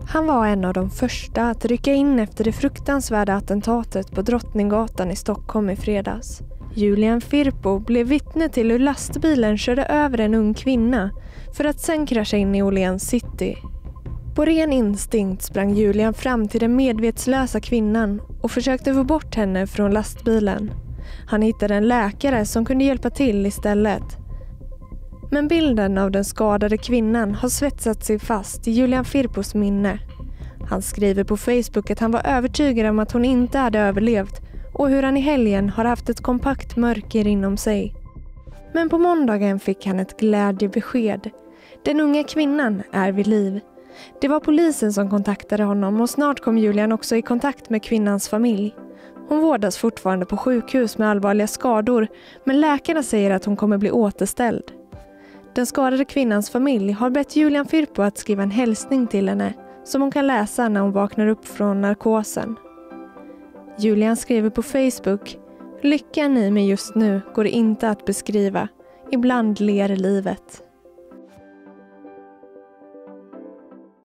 Han var en av de första att rycka in efter det fruktansvärda attentatet på Drottninggatan i Stockholm i fredags. Julian Firpo blev vittne till hur lastbilen körde över en ung kvinna för att sen krascha in i Åhléns city. På ren instinkt sprang Julian fram till den medvetslösa kvinnan och försökte få bort henne från lastbilen. Han hittade en läkare som kunde hjälpa till istället. Men bilden av den skadade kvinnan har svetsat sig fast i Julian Firpos minne. Han skriver på Facebook att han var övertygad om att hon inte hade överlevt och hur han i helgen har haft ett kompakt mörker inom sig. Men på måndagen fick han ett glädjebesked. Den unga kvinnan är vid liv. Det var polisen som kontaktade honom och snart kom Julian också i kontakt med kvinnans familj. Hon vårdas fortfarande på sjukhus med allvarliga skador, men läkarna säger att hon kommer bli återställd. Den skadade kvinnans familj har bett Julian Firpo att skriva en hälsning till henne som hon kan läsa när hon vaknar upp från narkosen. Julian skriver på Facebook: "Lyckan i mig just nu går inte att beskriva. Ibland ler livet."